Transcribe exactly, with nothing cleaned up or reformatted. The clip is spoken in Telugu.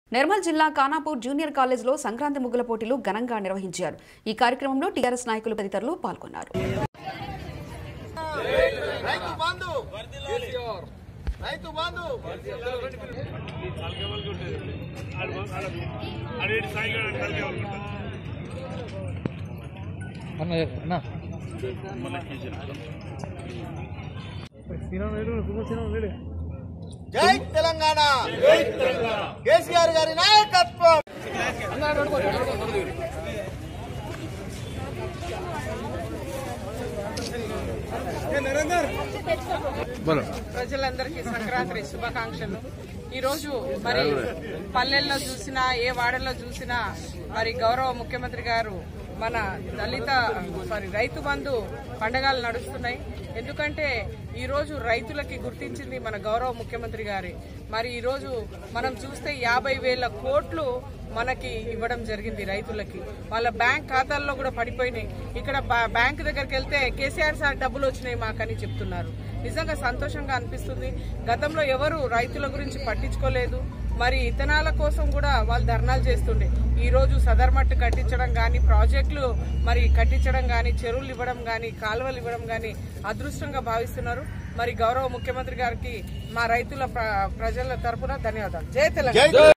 నిర్మల్ జిల్లా కానాపూర్ జూనియర్ కాలేజ్లో సంక్రాంతి ముగ్గుల పోటీలు ఘనంగా నిర్వహించారు। ఈ కార్యక్రమంలో టీఆర్ఎస్ నాయకులు తదితరులు పాల్గొన్నారు। జై తెలంగాణ కేసీఆర్ గారి నాయకత్వం। ప్రజలందరికీ సంక్రాంతి శుభాకాంక్షలు। ఈ రోజు మరి పల్లెల్లో చూసినా ఏ వాడల్లో చూసినా మరి గౌరవ ముఖ్యమంత్రి గారు మన దళిత సారీ రైతు బంధు పండగలు నడుస్తున్నాయి। ఎందుకంటే ఈ రోజు రైతులకి గుర్తించింది మన గౌరవ ముఖ్యమంత్రి గారి। మరి ఈ రోజు మనం చూస్తే యాభై వేల కోట్లు మనకి ఇవ్వడం జరిగింది రైతులకి, వాళ్ళ బ్యాంక్ ఖాతాల్లో కూడా పడిపోయినాయి। ఇక్కడ బ్యాంక్ దగ్గరికి వెళ్తే కేసీఆర్ సార్ డబ్బులు వచ్చినాయి మాకని చెప్తున్నారు। నిజంగా సంతోషంగా అనిపిస్తుంది। గతంలో ఎవరు రైతుల గురించి పట్టించుకోలేదు, మరి ఇథనాల కోసం కూడా వాళ్ళు ధర్నాలు చేస్తుండే। ఈ రోజు సదర్మట్టు కట్టించడం గానీ, ప్రాజెక్టులు మరి కట్టించడం గానీ, చెరువులు ఇవ్వడం గానీ, కాలువలు ఇవ్వడం గానీ అదృష్టంగా భావిస్తున్నారు। మరి గౌరవ ముఖ్యమంత్రి గారికి మా రైతుల ప్రజల తరపున ధన్యవాదాలు। జై తెలంగాణ।